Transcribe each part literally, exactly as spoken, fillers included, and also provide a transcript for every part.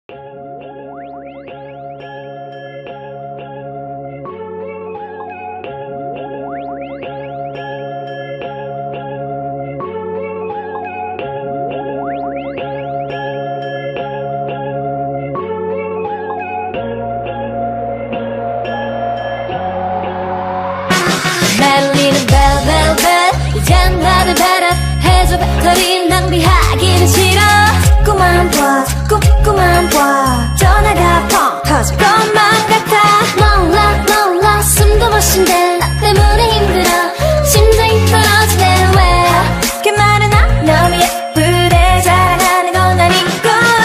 날리는 벨벨벨 이젠 나를 배려해줘. 배터리 낭비하기는 싫어. 자꾸만 봐 자꾸만 봐 전화가 펑 터질 것만 같아. 몰라 몰라 숨도 못 쉰대. 나 때문에 힘들어. 심장이 떨어지네. 왜 그렇게 말해나. 너무 예쁘대. 자랑하는 건 아니고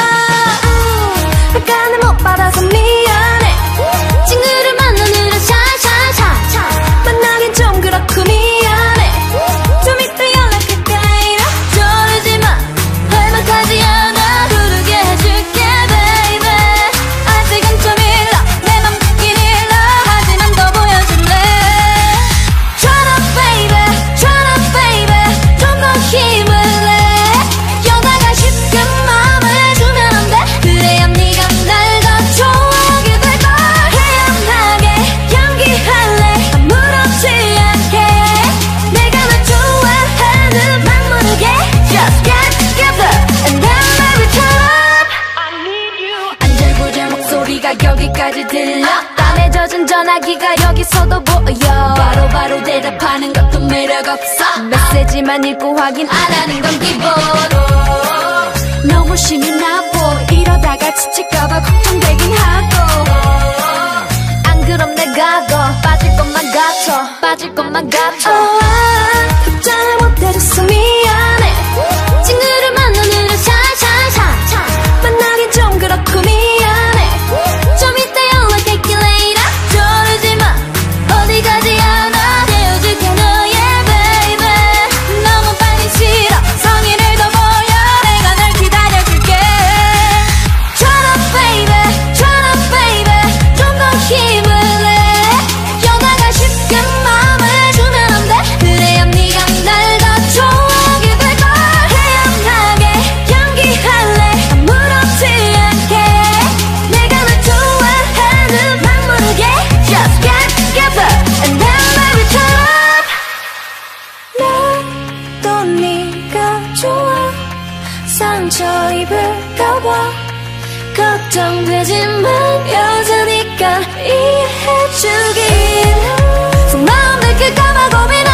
백간을 못 받아서 미안해. 친구를 만나느라 샤샤샤 만나긴 좀 그렇고 미안해. 좀 이따 연락할게. 저러지마. 할만하지 않아. 부르게 해줄게 baby. 아직은 좀 일러. 내 맘 듣긴 일러. 하지만 더 보여줄래. Turn up baby Turn up baby. 좀 더 힘을 내. 여자가 쉽게 마음을 주면 안 돼. 그래야 네가 날 더 좋아하게 될걸. 태연하게 연기할래. 아무렇지 않게. 내가 널 좋아하는 막 모르게. Just get together and then baby turn up. I need you. 안절부절 목소리가 여기까지 들려. 땀에 젖은 전화기가 여기서도 보여. 바로바로 바로 대답하는 것도 매력없어. 메시지만 읽고 확인 안 하는 건 기본. 너무 심이 나보. 이러다가 지칠까봐 걱정되긴 하고. 안 그럼 내가 더 빠질 것만 같아. 빠질 것만 같아. oh, 아, 답장을 못해줘서 미안해. 친구를 만나느라 샤샤샤 만나긴 좀 그렇고 미안해. 좀 이따 연락할게 later. 저러지마. 어디 가지 않아. 헤어질게 너의 baby. 너무 빨리 싫어. 성의를 더 보여. 내가 널 기다려줄게. Turn up baby Turn up baby. 좀 더 힘을 내. 여자가 쉽게 마음을 주면 안 돼. 그래야 네가 날 더 좋아하게 될걸. 태연하게 연기할래. 아무렇지 않게. 내가 널 좋아하는 막 모르게. Just get together and then baby turn up. 나도 네가 좋아. 상처 입을까봐 걱정되지만 여자니까 이해해주길. 속마음 들킬까봐 고민